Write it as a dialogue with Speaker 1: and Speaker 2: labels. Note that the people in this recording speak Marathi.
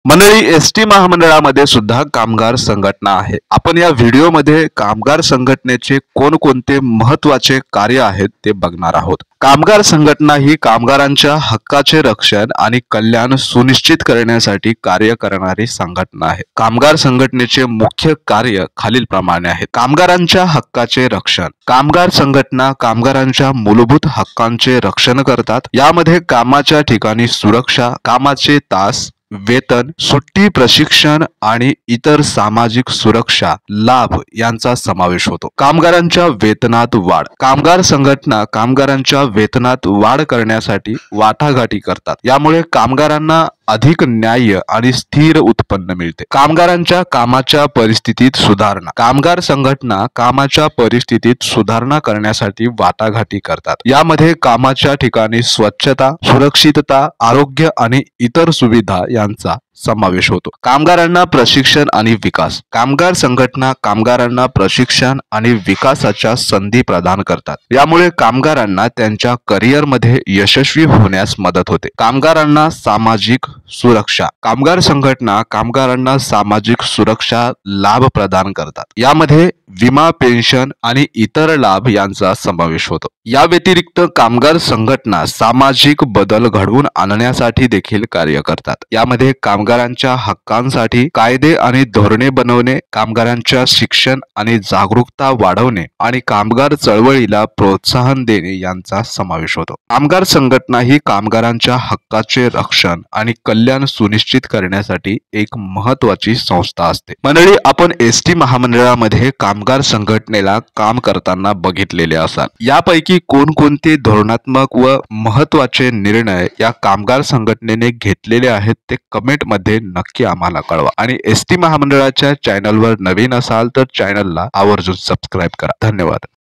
Speaker 1: मंडळी, एसटी महामंडळामध्ये सुद्धा कामगार संघटना आहे। आपण या व्हिडिओमध्ये कामगार संघटनेचे कोणकोणते महत्त्वाचे कार्य आहेत ते बघणार आहोत। कामगार संघटना ही कामगारांच्या हक्काचे रक्षण आणि कल्याण सुनिश्चित करण्यासाठी कार्य करणारी संघटना आहे। कामगार संघटनेचे मुख्य कार्य खालीलप्रमाणे आहेत। कामगारांच्या हक्काचे रक्षण। कामगार संघटना कामगारांच्या मूलभूत हक्कांचे रक्षण करतात। यामध्ये कामाच्या ठिकाणी सुरक्षा, कामाचे तास, वेतन, सुट्टी, प्रशिक्षण आणि इतर सामाजिक सुरक्षा लाभ यांचा समावेश होतो। कामगारांच्या वेतनात वाढ। कामगार संघटना कामगारांच्या वेतनात वाढ करण्यासाठी वाटाघाटी करतात। यामुळे कामगारांना अधिक न्याय्य आणि स्थिर उत्पन्न मिळते। कामगारांच्या कामाच्या परिस्थितीत सुधारणा। कामगार संघटना कामाच्या परिस्थितीत सुधारणा करण्यासाठी वाटाघाटी करतात। यामध्ये कामाच्या ठिकाणी स्वच्छता, सुरक्षितता, आरोग्य आणि इतर सुविधा यांचा समावेश होतो। कामगारांना प्रशिक्षण आणि विकास। कामगार संघटना कामगारांना प्रशिक्षण आणि विकासाच्या संधी प्रदान करतात। यामुळे कामगारांना त्यांच्या करिअरमध्ये यशस्वी होण्यास मदत होते। कामगारांना सामाजिक सुरक्षा। कामगार संघटना कामगारांना सामाजिक सुरक्षा लाभ प्रदान करतात। यामध्ये विमा, पेन्शन आणि इतर लाभ यांचा समावेश होतो। या व्यतिरिक्त कामगार संघटना सामाजिक बदल घडवून आणण्यासाठी देखील कार्य करतात। यामध्ये कामगारांच्या हक्कांसाठी कायदे आणि धोरणे बनवणे, कामगारांच्या शिक्षण आणि जागरूकता वाढवणे आणि कामगार चळवळीला प्रोत्साहन देणे यांचा समावेश होतो। कामगार संघटना ही कामगारांच्या हक्काचे रक्षण आणि कल्याण सुनिश्चित करण्यासाठी एक महत्त्वाची संस्था असते। मंडळी, आपण एसटी महामंडळामध्ये कामगार संघटनेला काम करताना बघितलेले असाल। यापैकी कोणकोणते धोरणात्मक व महत्त्वाचे निर्णय या कामगार संघटनेने घेतलेले आहेत ते कमेंट मध्ये नक्की आम्हाला कळवा। आणि एसटी महामंडळाच्या चॅनलवर नवीन असाल तर चॅनलला आवर्जून सबस्क्राइब करा। धन्यवाद।